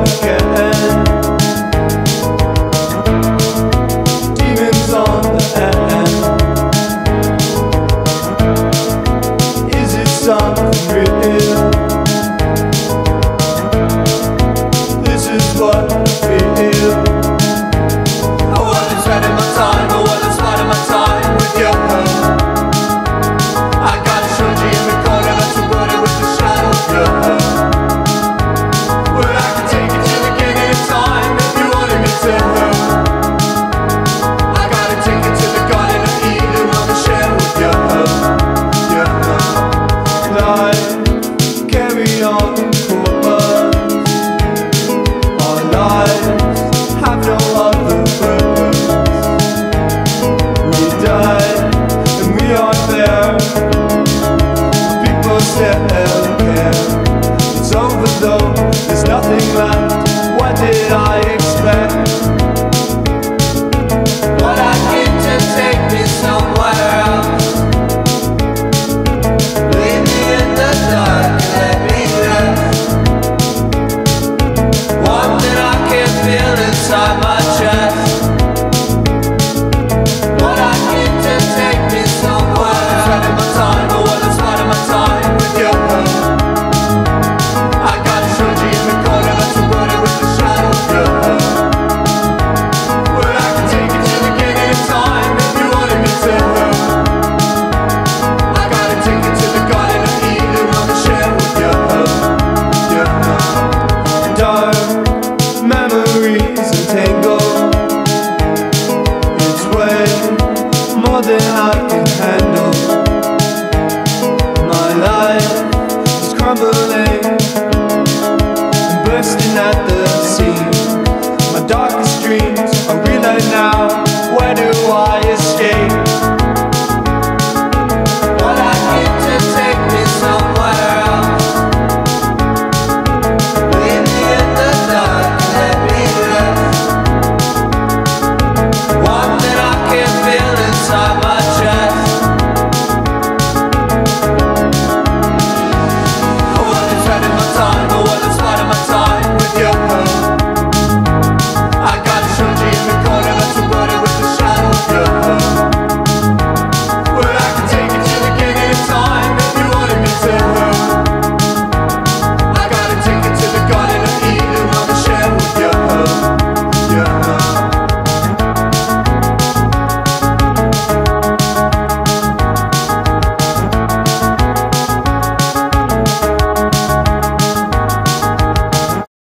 again. Demons on the end. Is it something real? This is what I feel. I wasn't spending my time, I wasn't spending my time with you. I got Shoji in the corner, that's a buddy with the shadow of you. But I can take it to the beginning of time if you wanted me to. I gotta take it to the Garden of Eden on the share with you. Life, carry on for us. Our lives have no other purpose. We die and we are there. People stare